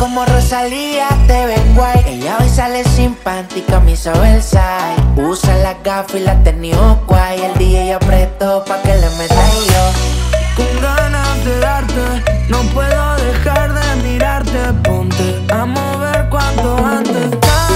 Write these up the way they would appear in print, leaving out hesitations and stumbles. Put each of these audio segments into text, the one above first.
como Rosalía, te ven guay. Ella hoy sale sin panty, camisa Versace. Usa las gafas y la tenis guay. El DJ apretó pa' que le meta y yo con ganas de darte, no puedo dejar de mirarte. Ponte a mover cuanto antes.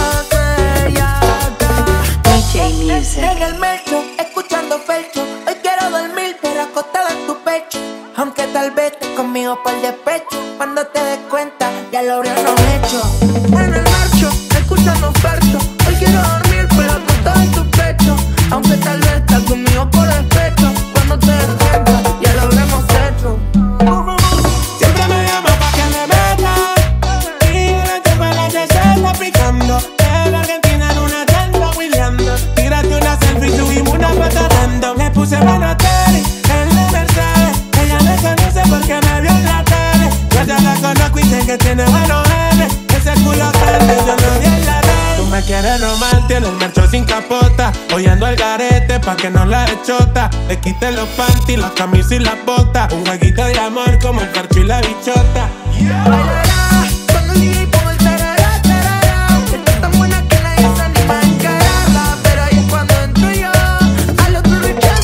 Date ya acá. DJ Music. en el metro, escuchando Felcho. Hoy quiero dormir, pero acostada en tu pecho. Aunque tal vez estés conmigo por despecho. Cuando te des cuenta, ya lo habríamos hecho. En el marcho, escuchando Fercho. Hoy quiero dormir, pero acostado en tu pecho. Aunque tal vez estás conmigo por despecho. Cuando te des cuenta, ya lo habremos hecho. Siempre me llama pa' que le meta. Y la chupa la que se está picando. De la Argentina en una tenda Williams. Tírate una selfie, subimos una foto random. Le puse Balotelli en la Mercedes. Ella me conoce porque me vio en la tele. Yo ya la conozco y sé que tiene buenos genes. Ese culo grande yo lo vi en la red. Tú me quieres normal, tienes el mercho sin capota. Hoy ando al garete pa' que no la echota. Le quité los panties, las camisas y las botas. Un jueguito de amor como el Fercho y la bichota. Bailará cuando el DJ ponga el tarará, tarará. Está tan buena que nadie se anima a encararla. Pero ahí es cuando entro yo, al otro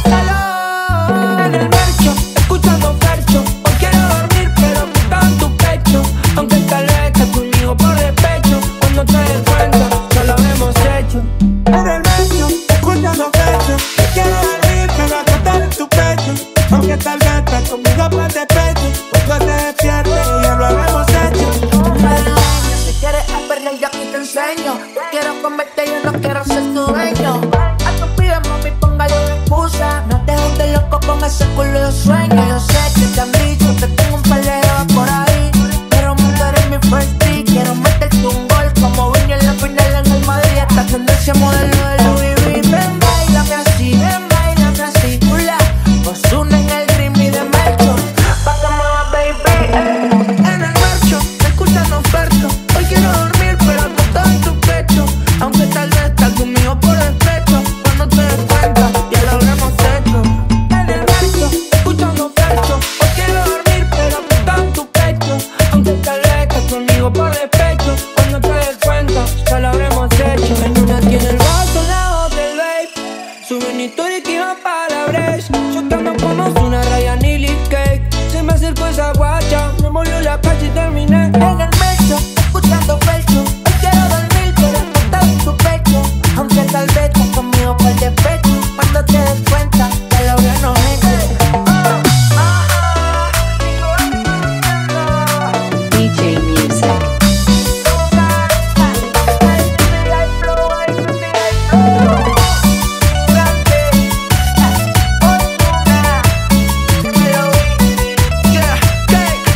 rechástalo. En el marcho, escuchando Fercho. Hoy quiero dormir, pero acostado en tu pecho. Aunque tal vez estés conmigo por despecho. Cuando te des cuenta, ya lo habremos hecho. En el medio, escuchando Fercho. Yo quiero dormir, pero acostar en tu pecho. Aunque tal vez estés conmigo por despecho. Cuando te despiertes, ya lo habremos hecho. Si quieres aprender, yo aquí te enseño. Quiero comerte, yo no quiero ser tu dueño. A tu pibe, mami, póngale una excusa. No te juntes loco con ese culo de sueño. Yo sé que te han dicho que tengo un par de jevas por ahí, pero tú eres mi first pick. Quiero meterte un gol como Vini en la final en el Madrid. Esta tendencia modelo de Louis V. Ven, bailame así, chula. Ozuna en el ritmo y de Melcho. Pa' que mueva, baby. En el marcho, escuchando Fercho. Hoy quiero dormir, pero acostado en tu pecho. Aunque tal vez estás conmigo por despecho. Cuando te des cuenta, ya lo habremos hecho. En el marcho, escuchando Fercho. Hoy quiero dormir, pero acostado en tu pecho. Aunque tal vez estás conmigo por despecho. Cuando te des cuenta, ya lo habremos hecho. En una tiene el vaso, en la otra el vape. Sube una historia que iba para Brecht. Yo también conozco una Ryan y Lee Cake. Se me acercó esa guacha, me molió la calle y terminé En el metro, escuchando Felcho. Hoy quiero dormir, pero acostado en tu pecho. Aunque tal vez estás conmigo por despecho. Cuando te des cuenta, ya lo habríamos hecho. DJ Music.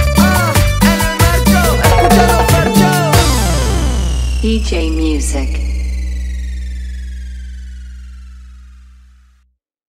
DJ Music.